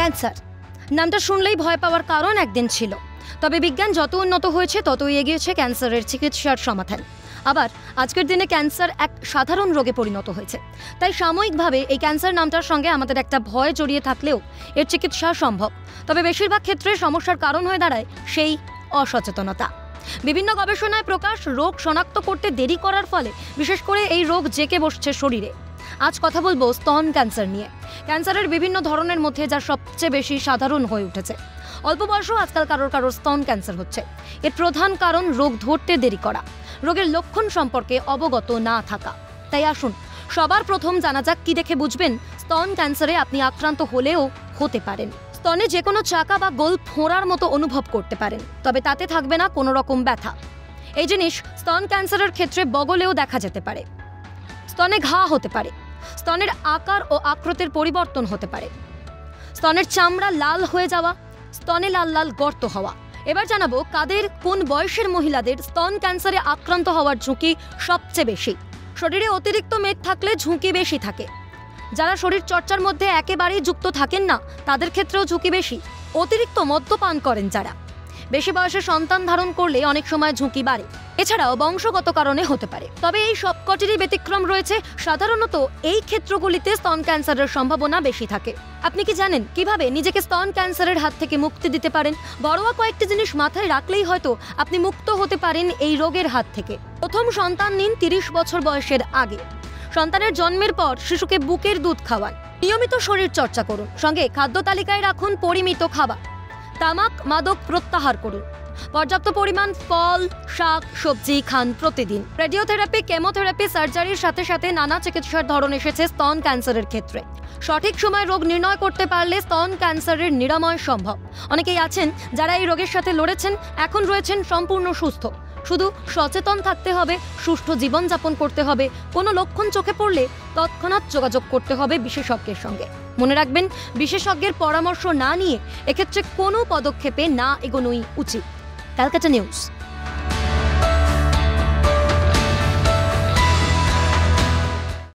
Cancer নামটা শুনলেই ভয় পাওয়ার কারণ একদিন ছিল, তবে বিজ্ঞান যত উন্নত হয়েছে ততই এগিয়েছে ক্যান্সারের চিকিৎসার সমাধান। আবার আজকের দিনে ক্যান্সার এক সাধারণ রোগে পরিণত হয়েছে। তাই সাময়িকভাবে এই ক্যান্সার নামটার সঙ্গে আমাদের একটা ভয় জড়িয়ে থাকলেও এর চিকিৎসা সম্ভব। তবে বেশিরভাগ ক্ষেত্রে সমস্যার কারণ হয়ে দাঁড়ায় সেই অসচেতনতা। বিভিন্ন গবেষণায় প্রকাশ, রোগ শনাক্ত করতে দেরি করার ফলে বিশেষ করে এই রোগ জেঁকে বসছে শরীরে। আজ কথা বলবো স্তন ক্যান্সার নিয়ে। ক্যান্সারের বিভিন্ন ধরনের মধ্যে যা সবচেয়ে বেশি সাধারণ হয়ে উঠেছে। অল্প বয়সেও আজকাল কারোর স্তন ক্যান্সার হচ্ছে। এর প্রধান কারণ রোগ ধরতে দেরি করা, রোগের লক্ষণ সম্পর্কে অবগত না থাকা। তাই আসুন সবার প্রথম জানা যাক কি দেখে বুঝবেন স্তন ক্যান্সারে আপনি আক্রান্ত হলেও হতে পারেন। স্তনে যে কোনো চাকা বা গোল ফোঁড়ার মতো অনুভব করতে পারেন, তবে তাতে থাকবে না কোনো রকম ব্যথা। এই জিনিস স্তন ক্যান্সারের ক্ষেত্রে বগলেও দেখা যেতে পারে। স্তনে ঘা হতে পারে, স্তনের আকার ও আকৃতির পরিবর্তন হতে পারে, স্তনের চামড়া লাল হয়ে যাওয়া, স্তনে লাল লাল গর্ত হওয়া। এবার জানাবো কাদের, কোন বয়সের মহিলাদের স্তন ক্যান্সারে আক্রান্ত হওয়ার ঝুঁকি সবচেয়ে বেশি। শরীরে অতিরিক্ত মেদ থাকলে ঝুঁকি বেশি থাকে। যারা শরীর চর্চার মধ্যে একেবারেই যুক্ত থাকেন না তাদের ক্ষেত্রেও ঝুঁকি বেশি। অতিরিক্ত মদ্যপান করেন যারা, বেশি বয়সে সন্তান ধারণ করলে অনেক সময় ঝুঁকি বাড়ে। এছাড়াও বংশগত কারণে হতে পারে। তবে এই সবকটিরই ব্যতিক্রম রয়েছে। সাধারণত এই ক্ষেত্রগুলিতে স্তন ক্যান্সারের সম্ভাবনা বেশি থাকে। আপনি কি জানেন কিভাবে নিজেকে স্তন ক্যান্সারের হাত থেকে মুক্তি দিতে পারেন? ঘরোয়া কয়েকটি জিনিস মাথায় রাখলেই হয়তো আপনি মুক্ত হতে পারেন এই রোগের হাত থেকে। প্রথম সন্তান নিন 30 বছর বয়সের আগে। সন্তানের জন্মের পর শিশুকে বুকের দুধ খাওয়ান। নিয়মিত শরীর চর্চা করুন। সঙ্গে খাদ্য তালিকায় রাখুন পরিমিত খাবার। তামাক, মাদক প্রত্যাহার করুন। পর্যাপ্ত পরিমাণ ফল, শাক, সবজি খান প্রতিদিন। রেডিওথেরাপি, কেমোথেরাপি, সার্জারির সাথে সাথে নানা চিকিৎসার ধরন এসেছে স্তন ক্যান্সারের ক্ষেত্রে। সঠিক সময় রোগ নির্ণয় করতে পারলে স্তন ক্যান্সারের নিরাময় সম্ভব। অনেকেই আছেন যারা এই রোগের সাথে লড়েছেন, এখন রয়েছেন সম্পূর্ণ সুস্থ। শুধু সচেতন থাকতে হবে, সুষ্ঠু জীবনযাপন করতে হবে। কোনো লক্ষণ চোখে পড়লে তৎক্ষণাৎ যোগাযোগ করতে হবে বিশেষজ্ঞের সঙ্গে। মনে রাখবেন, বিশেষজ্ঞের পরামর্শ না নিয়ে এক্ষেত্রে কোনো পদক্ষেপে না এগোনোই উচিত। ক্যালকাটা নিউজ।